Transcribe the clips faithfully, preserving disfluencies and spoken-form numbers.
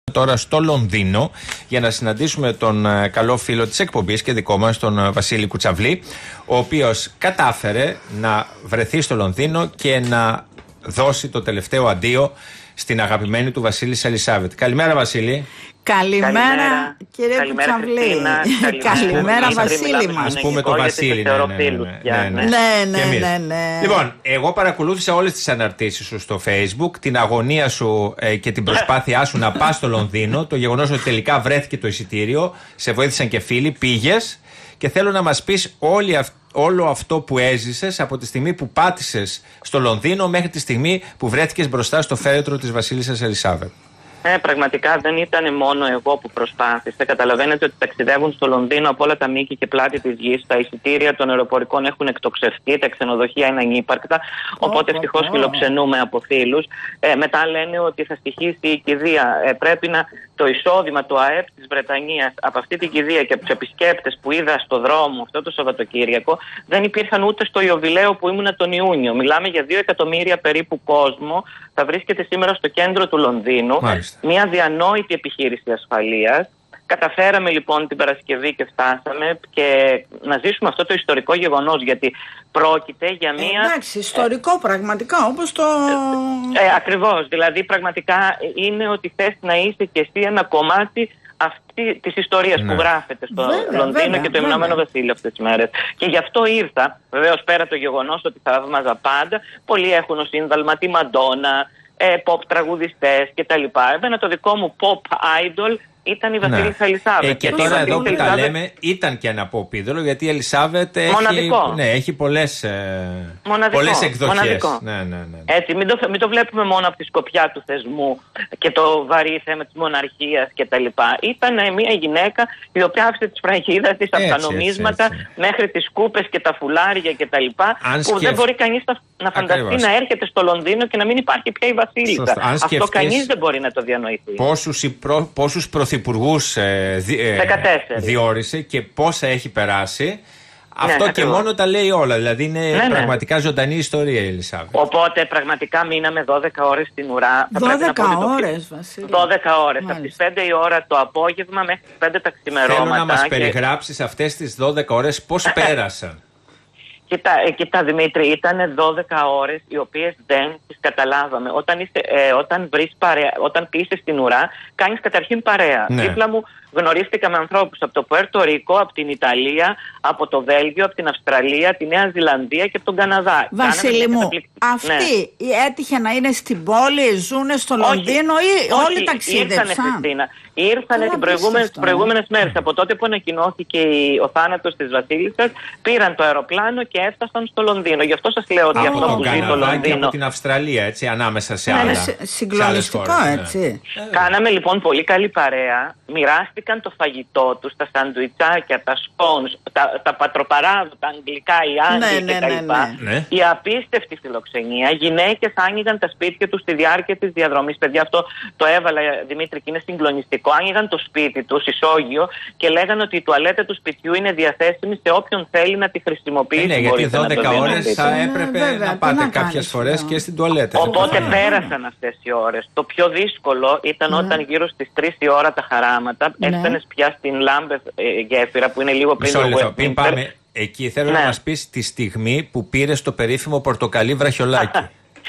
Τώρα στο Λονδίνο για να συναντήσουμε τον καλό φίλο της εκπομπής και δικό μας, τον Βασίλη Κουτσαβλή, ο οποίος κατάφερε να βρεθεί στο Λονδίνο και να δώσει το τελευταίο αντίο στην αγαπημένη του Βασίλισσα Ελισάβετ. Καλημέρα, Βασίλη. Καλημέρα, καλημέρα κύριε καλημέρα, Κουτσαβλή. Καλημέρα, καλημέρα Βασίλη μας. Ας πούμε το Βασίλη. Ναι, ναι, ναι, ναι, ναι, ναι, ναι. Λοιπόν, εγώ παρακολούθησα όλες τις αναρτήσεις σου στο Facebook, την αγωνία σου ε, και την προσπάθειά σου να πας στο Λονδίνο, το γεγονός ότι τελικά βρέθηκε το εισιτήριο, σε βοήθησαν και φίλοι, πήγες και θέλω να μας πεις όλη αυτή. Όλο αυτό που έζησες από τη στιγμή που πάτησες στο Λονδίνο μέχρι τη στιγμή που βρέθηκες μπροστά στο φέρετρο της Βασίλισσας Ελισάβετ. Ε, πραγματικά δεν ήταν μόνο εγώ που προσπάθησα. Καταλαβαίνετε ότι ταξιδεύουν στο Λονδίνο από όλα τα μήκη και πλάτη της γης. Τα εισιτήρια των αεροπορικών έχουν εκτοξευτεί, τα ξενοδοχεία είναι ανύπαρκτα. Οπότε ευτυχώς φιλοξενούμε από φίλους. Ε, μετά λένε ότι θα στοιχήσει η κηδεία. Ε, πρέπει να το εισόδημα, το ΑΕΠ της Βρετανίας από αυτή την κηδεία και από τους επισκέπτες που είδα στο δρόμο αυτό το Σαββατοκύριακο δεν υπήρχαν ούτε στο Ιωβιλέο που ήμουνα τον Ιούνιο. Μιλάμε για δύο εκατομμύρια περίπου κόσμο. Θα βρίσκεται σήμερα στο κέντρο του Λονδίνου. Μάλιστα. Μια διανόητη επιχείρηση ασφαλείας. Καταφέραμε λοιπόν την Παρασκευή και φτάσαμε και να ζήσουμε αυτό το ιστορικό γεγονός, γιατί πρόκειται για μια... Εντάξει, ιστορικό ε, πραγματικά, όπως το... Ε, ε, ακριβώς, δηλαδή πραγματικά είναι ότι θες να είσαι και εσύ ένα κομμάτι αυτή της ιστορίας, ναι, που γράφεται στο βέβαια, Λονδίνο βέβαια, και το Ηνωμένο Βασίλειο αυτές τις μέρες. Και γι' αυτό ήρθα, βεβαίως πέρα το γεγονός ότι θαύμαζα πάντα, πολλοί έχουν ως σύνδαλμα τη Μαντόνα, ε, pop τραγουδιστές κτλ. Εμένα το δικό μου pop idol ήταν η Βασίλισσα Ελισάβετ. Ε, και τώρα εδώ που τα λέμε ήταν και ένα pop είδωλο, γιατί η Ελισάβετ έχει, ναι, έχει πολλές, ε, πολλές εκδοχές. Μοναδικό. Ναι, ναι, ναι. Έτσι, μην το, μην το βλέπουμε μόνο από τη σκοπιά του θεσμού και το βαρύ θέμα της μοναρχίας κτλ. Ήταν μια γυναίκα η οποία άφησε τη σφραγίδα της από τα νομίσματα έτσι, έτσι. μέχρι τις κούπες και τα φουλάρια κτλ. Που σκεφ... δεν μπορεί κανείς να, να φανταστεί Ακριβώς. να έρχεται στο Λονδίνο και να μην υπάρχει πια η Βασίλισσα. Αυτό σκεφτείς... κανείς δεν μπορεί να το διανοηθεί. Πόσους, προ... πόσους πρωθυπουργούς ε, δι, ε, διόρισε και πόσα έχει περάσει. Αυτό ναι, και ακριβώς. μόνο τα λέει όλα. Δηλαδή είναι ναι, πραγματικά ναι. ζωντανή ιστορία η Ελισάβετ. Οπότε πραγματικά μείναμε δώδεκα ώρες στην ουρά. δώδεκα ώρες, Βασίλη. δώδεκα ώρες. Από τις πέντε η ώρα το απόγευμα μέχρι τις πέντε τα ξημερώματα. Θέλω να μας και... περιγράψεις αυτές τις δώδεκα ώρες πώς πέρασαν. Κοίτα, κοίτα Δημήτρη, ήταν δώδεκα ώρες οι οποίες δεν τις καταλάβαμε. Όταν, είστε, ε, όταν, βρεις παρέα, όταν πείσαι στην ουρά, κάνεις καταρχήν παρέα. Ναι. Δίπλα μου γνωρίστηκα με ανθρώπους από το Πουέρτο Ρίκο, από την Ιταλία, από το Βέλγιο, από την Αυστραλία, τη Νέα Ζηλανδία και από τον Καναδά. Βασίλη μου, καταπληκ... αυτή ναι. έτυχε να είναι στην πόλη, ζούνε στο Λονδίνο ή όχι, όλοι ταξίδεψαν? Ήρθανε, Χριστίνα. Ήρθανε τις προηγούμενες, προηγούμενες μέρες. Από τότε που ανακοινώθηκε ο θάνατος της Βασίλισσας, πήραν το αεροπλάνο και έφτασαν στο Λονδίνο. Γι' αυτό σας λέω ότι από αυτό που ζει το Λονδίνο. Και από την Αυστραλία, έτσι, ανάμεσα σε άλλα. Είναι συγκλονιστικό, έτσι. Ναι. Κάναμε λοιπόν πολύ καλή παρέα. Μοιράστηκαν το φαγητό τους, τα σαντουιτσάκια, τα σκόνς, τα, τα πατροπαράδου, τα αγγλικά, οι Άγγλοι ναι, κτλ. Ναι, ναι, ναι. Η απίστευτη φιλοξενία. Γυναίκες άνοιγαν τα σπίτια τους στη διάρκεια της διαδρομής. Παιδιά, αυτό το έβαλα, Δημήτρη, και είναι συγκλονιστικό. Άνοιγαν το σπίτι τους, ισόγειο, και λέγανε ότι η τουαλέτα του σπιτιού είναι διαθέσιμη σε όποιον θέλει να τη χρησιμοποιήσει. Ναι, γιατί δώδεκα ώρες θα έπρεπε ναι, να πάτε κάποιες φορές και στην τουαλέτα. Οπότε πέρασαν αυτές οι ώρες. Το πιο δύσκολο ήταν ναι. όταν γύρω στις τρεις η ώρα τα χαράματα ναι. έφτανες πια στην Λάμπεθ ε, γέφυρα που είναι λίγο πριν Μισό το λεπτό, πριν πάμε εκεί, θέλω ναι. να μας πεις τη στιγμή που πήρες το περίφημο πορτοκαλί βραχιολάκι.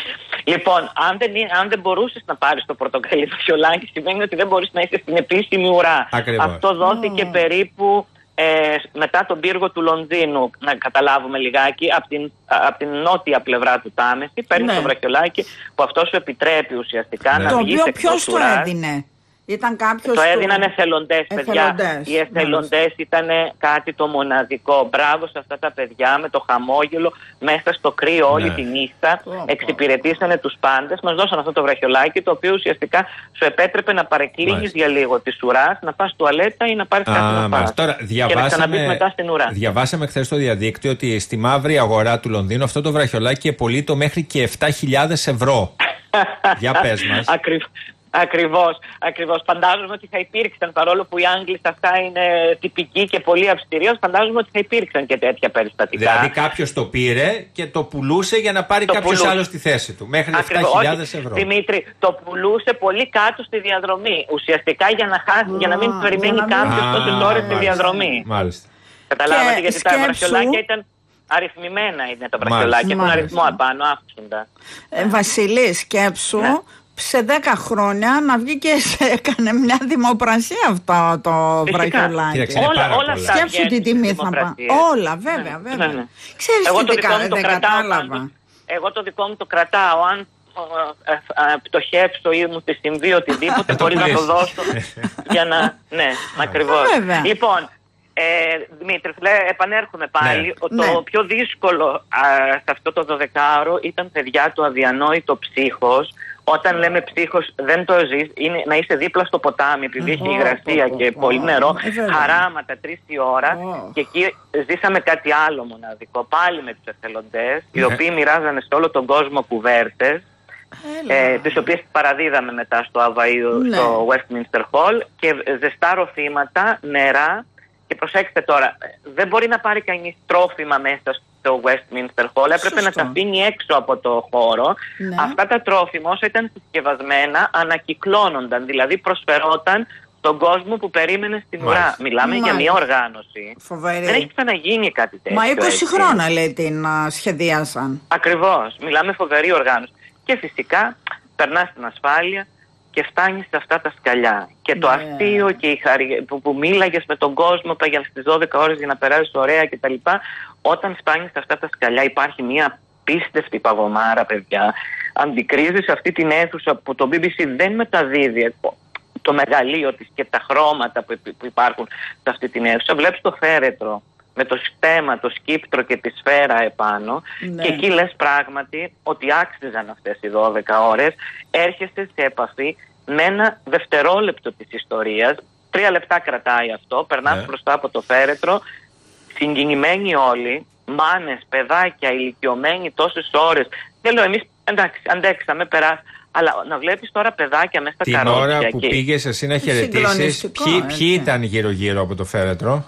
Λοιπόν, αν δεν, αν δεν μπορούσες να πάρεις το πορτοκαλί βραχιολάκι, σημαίνει ότι δεν μπορείς να είσαι στην επίσημη ουρά. Ακριβώς. Αυτό δόθηκε mm. περίπου ε, μετά τον πύργο του Λονδίνου, να καταλάβουμε λιγάκι, από την, απ την νότια πλευρά του Τάμεση. Παίρνεις ναι. το βραχιολάκι που αυτό σου επιτρέπει ουσιαστικά ναι. να βγεις εκτός ουράς. Το οποίο ποιος το έδινε? Ήταν κάποιος το έδιναν εθελοντές, παιδιά. Εθελοντές. Οι εθελοντές ήταν κάτι το μοναδικό. Μπράβο σε αυτά τα παιδιά με το χαμόγελο μέσα στο κρύο όλη ναι. τη νύχτα. Oh, εξυπηρετήσανε oh. τους πάντες. Μας δώσαν αυτό το βραχιολάκι, το οποίο ουσιαστικά σου επέτρεπε να παρεκκλίνεις για λίγο της ουράς, να πας τουαλέτα ή να πάρεις κάτι να φας. Τώρα, και να ξαναμπείς μετά στην ουρά. Διαβάσαμε χθες στο διαδίκτυο ότι στη μαύρη αγορά του Λονδίνου αυτό το βραχιολάκι επωλείτο μέχρι και επτά χιλιάδες ευρώ. Για πες μας. Ακριβώς. Ακριβώς, ακριβώς. Φαντάζομαι ότι θα υπήρξαν, παρόλο που οι Άγγλοι σε αυτά είναι τυπικοί και πολύ αυστηροί, φαντάζομαι ότι θα υπήρξαν και τέτοια περιστατικά. Δηλαδή κάποιος το πήρε και το πουλούσε για να πάρει κάποιος άλλος στη θέση του, μέχρι επτά χιλιάδες ευρώ. Δημήτρη, το πουλούσε πολύ κάτω στη διαδρομή. Ουσιαστικά για να, χάσει, για να μην περιμένει κάποιος τόσες ώρες στη διαδρομή. Μάλιστα. Καταλάβατε, γιατί τα βραχιολάκια ήταν αριθμημένα, είναι τα βραχιολάκια, έχουν αριθμό απάνω, άφησοντα. Ε, Βασίλη, σκέψου. Ναι. Σε δέκα χρόνια να βγει και σε έκανε μια δημοπρασία αυτό το βραχιολάκι. Όλα, όλα αυτά. Σκέψου τι τιμή θα πάει. Όλα, βέβαια, ναι, βέβαια. Ναι, ναι. Ξέρεις εγώ τι το δικό μου το κατάλαβα. Εγώ το δικό μου το κρατάω. Αν πτωχεύσω ή μου τη συμβεί οτιδήποτε, μπορεί να το δώσω για να. Ναι, ακριβώς. Λοιπόν, ε, Δημήτρη, επανέρχομαι πάλι. Ναι, το ναι. πιο δύσκολο α, σε αυτό το δωδεκάωρο ήταν, παιδιά, το αδιανόητο ψύχος. Όταν λέμε ψύχος, δεν το ζεις, είναι να είσαι δίπλα στο ποτάμι, επειδή έχει υγρασία και πολύ νερό, χαράματα τρεις η ώρα, και εκεί ζήσαμε κάτι άλλο μοναδικό, πάλι με τους εθελοντές, οι οποίοι μοιράζανε σε όλο τον κόσμο κουβέρτες, ε, τις οποίες παραδίδαμε μετά στο Αβαΐο, ναι. στο Westminster Hall, και ζεστά ροφήματα, νερά. Και προσέξτε τώρα, δεν μπορεί να πάρει κανείς τρόφιμα μέσα στο Westminster Hall, έπρεπε Σωστό. να τα αφήνει έξω από το χώρο. Ναι. Αυτά τα τρόφιμα, όσο ήταν συσκευασμένα, ανακυκλώνονταν, δηλαδή προσφερόταν στον κόσμο που περίμενε στην Μάλιστα. ουρά. Μιλάμε Μάλιστα. για μια οργάνωση. Φοβερή. Δεν έχει ξαναγίνει κάτι τέτοιο. Μα είκοσι έτσι. χρόνια, λέει, την uh, σχεδίασαν. Ακριβώς. Μιλάμε φοβερή οργάνωση. Και φυσικά περνάς στην ασφάλεια και φτάνεις σε αυτά τα σκαλιά. Και το yeah. αστείο και η χαρι... που, που μίλαγες με τον κόσμο για στις δώδεκα ώρες για να περάσεις ωραία κτλ. Όταν φτάνεις σε αυτά τα σκαλιά υπάρχει μια πίστευτη παγωμάρα, παιδιά. Αντικρίζεις αυτή την αίθουσα που το μπι μπι σι δεν μεταδίδει το μεγαλείο της και τα χρώματα που, που υπάρχουν σε αυτή την αίθουσα. Βλέπεις το φέρετρο με το στέμα, το σκύπτρο και τη σφαίρα επάνω, ναι. και εκεί λες πράγματι ότι άξιζαν αυτές οι δώδεκα ώρες. Έρχεσαι σε επαφή με ένα δευτερόλεπτο της ιστορίας, τρία λεπτά κρατάει αυτό, περνάς ναι. μπροστά από το φέρετρο, συγκινημένοι όλοι, μάνες, παιδάκια, ηλικιωμένοι τόσες ώρες. Δεν λέω εμείς, εντάξει, αντέξαμε, περάσει. Αλλά να βλέπεις τώρα παιδάκια μέσα στα καρότσια. Την ώρα που και... πήγες εσύ να χαιρετήσεις, ποιοι, ποιοι ήταν γύρω-γύρω από το φέρετρο?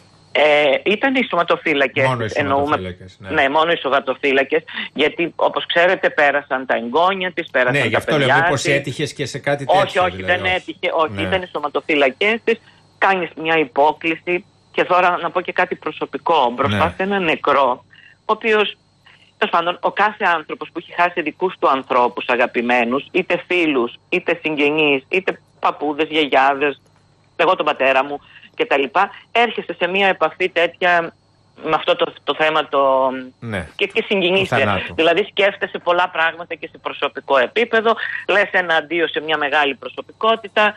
Ε, ήταν οι σωματοφύλακες. Μόνο οι σωματοφύλακες. Ναι. ναι, μόνο οι σωματοφύλακες. Γιατί όπως ξέρετε πέρασαν τα εγγόνια της, πέρασαν ναι, τα γι' αυτό παιδιά λέω μήπως έτυχες και σε κάτι τέτοιο. Όχι, όχι, δηλαδή, δεν έτυχε. Όχι, ναι. ήταν οι σωματοφύλακες της. Κάνεις μια υπόκληση. Και τώρα να πω και κάτι προσωπικό. Μπροστά ναι. σε έναν νεκρό, ο οποίος, τέλος πάντων, ο κάθε άνθρωπος που έχει χάσει δικούς του ανθρώπους αγαπημένους, είτε φίλους, είτε συγγενείς, είτε παππούδες, γιαγιάδες, εγώ τον πατέρα μου κτλ. Έρχεσαι σε μια επαφή τέτοια με αυτό το, το θέμα το... ναι. και, και συγκινήσια. Δηλαδή σκέφτεσαι πολλά πράγματα και σε προσωπικό επίπεδο, λες ένα αντίο σε μια μεγάλη προσωπικότητα.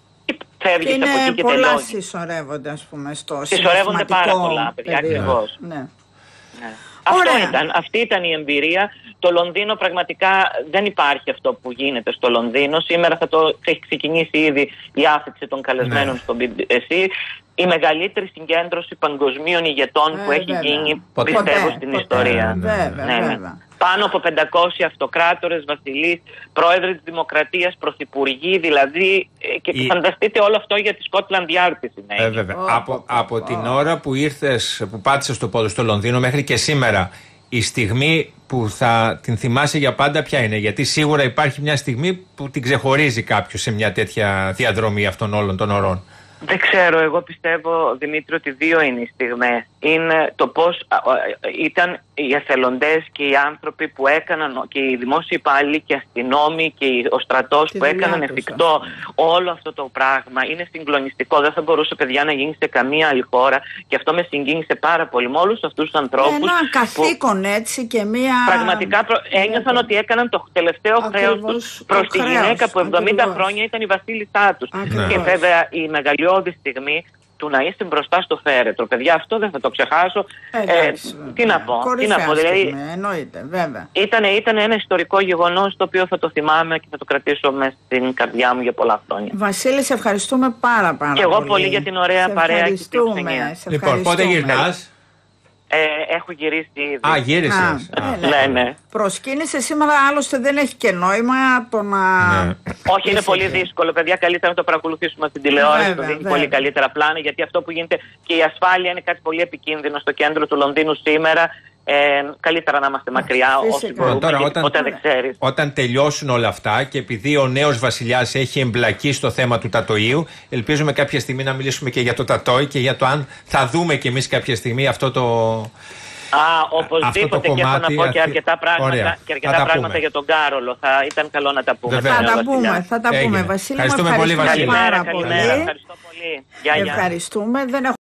Και είναι από εκεί και πολλά τελώνει. Συσσωρεύονται, ας πούμε, στο συσσωρεύονται πάρα πολλά, παιδιά, ακριβώς. Ναι. Ναι. Ναι. Αυτό ήταν, αυτή ήταν η εμπειρία. Το Λονδίνο πραγματικά δεν υπάρχει αυτό που γίνεται στο Λονδίνο. Σήμερα θα το έχει ξεκινήσει ήδη η άφηξη των καλεσμένων ναι. στο μπι μπι σι. Η μεγαλύτερη συγκέντρωση παγκοσμίων ηγετών ε, που έχει βέβαια. γίνει, ποτέ, πιστεύω, ποτέ, στην ποτέ, ιστορία. Βέβαια, ναι, βέβαια. Ναι. Πάνω από πεντακόσιοι αυτοκράτορες, βασιλείς, πρόεδροι της Δημοκρατίας, πρωθυπουργοί, δηλαδή. Και η... φανταστείτε όλο αυτό για τη Scotland Yard τη συνέχεια. Ε, βέβαια. Oh, από oh, από oh. την ώρα που ήρθες, που πάτησες το πόδι στο Λονδίνο μέχρι και σήμερα, η στιγμή που θα την θυμάσαι για πάντα ποια είναι? Γιατί σίγουρα υπάρχει μια στιγμή που την ξεχωρίζει κάποιος σε μια τέτοια διαδρομή αυτών όλων των ωρών. Δεν ξέρω, εγώ πιστεύω, Δημήτρη, ότι δύο είναι οι στιγμές. Είναι το πώς ήταν οι εθελοντές και οι άνθρωποι που έκαναν, και οι δημόσιοι υπάλληλοι και οι αστυνόμοι και ο στρατός που έκαναν εφικτό όλο αυτό το πράγμα. Είναι συγκλονιστικό. Δεν θα μπορούσε, παιδιά, να γίνει σε καμία άλλη χώρα, και αυτό με συγκίνησε πάρα πολύ με όλους αυτούς τους ανθρώπους. Ένα καθήκον, έτσι, και μία. Πραγματικά προ... ένιωθαν ότι έκαναν το τελευταίο χρέος τους προς τη γυναίκα που εβδομήντα ακριβώς. χρόνια ήταν η βασίλισσά τους. Και βέβαια η μεγαλειώδη στιγμή του να είστε μπροστά στο φέρετρο. Παιδιά, αυτό δεν θα το ξεχάσω. Εντάξει, ε, τι να πω. Τι να πω δηλαδή, εννοείται, βέβαια. Ήταν, ήταν ένα ιστορικό γεγονός το οποίο θα το θυμάμαι και θα το κρατήσω μέσα στην καρδιά μου για πολλά χρόνια. Βασίλη, σε ευχαριστούμε πάρα πάρα και εγώ πολύ. πολύ για την ωραία σε παρέα και την ευχαριστούμε. Λοιπόν, πότε γυρνάς? Ε, έχω γυρίσει ήδη. Α, γύρισες. Ναι, ναι. ναι. Προσκύνησε σήμερα, άλλωστε δεν έχει και νόημα το να. Ναι. Όχι, είναι πολύ δύσκολο, παιδιά. Καλύτερα να το παρακολουθήσουμε στην τηλεόραση. Βέβαια, το δίνει βέβαια. πολύ καλύτερα πλάνα, γιατί αυτό που γίνεται και η ασφάλεια είναι κάτι πολύ επικίνδυνο στο κέντρο του Λονδίνου σήμερα. Ε, καλύτερα να είμαστε μακριά όσοι μπορούμε, τώρα, όταν, όταν δεν ξέρεις. Όταν τελειώσουν όλα αυτά και επειδή ο νέος βασιλιάς έχει εμπλακεί στο θέμα του τατοΐου, ελπίζουμε κάποια στιγμή να μιλήσουμε και για το τατόι και για το αν θα δούμε κι εμείς κάποια στιγμή αυτό το... Α, οπωσδήποτε, και έχω να πω και αρκετά πράγματα, και αρκετά πράγματα για τον Κάρολο. Θα ήταν καλό να τα πούμε. Βεβαίως. Θα τα πούμε, θα τα πούμε, Βασίλη. Ευχαριστούμε πολύ, Βασίλη. Πάρα πολύ. Ευχαριστώ πολύ. Ευχαριστούμε. Δεν